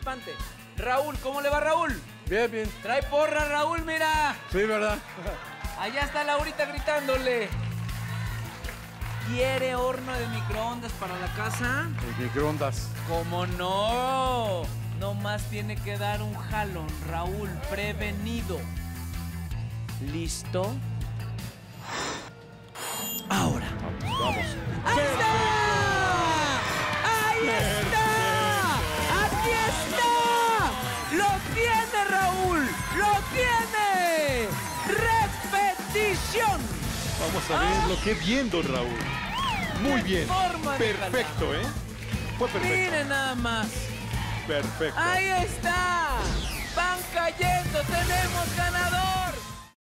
espante. Raúl, ¿cómo le va, Raúl? Bien, bien. Trae porra, Raúl, mira. Sí, ¿verdad? Allá está Laurita gritándole. ¿Quiere horno de microondas para la casa? El microondas. ¿Cómo no? No más tiene que dar un jalón, Raúl, prevenido. ¿Listo? Ahora. Vamos. ¡Ahí está! ¡Ahí está! ¡Aquí está! ¡Lo tiene, Raúl! ¡Lo tiene! ¡Repetición! Vamos a verlo. Qué bien, don Raúl. Muy bien. Forma de Perfecto, ¿eh? Fue perfecto. Miren nada más. Perfecto. ¡Ahí está! ¡Van cayendo! ¡Tenemos ganador!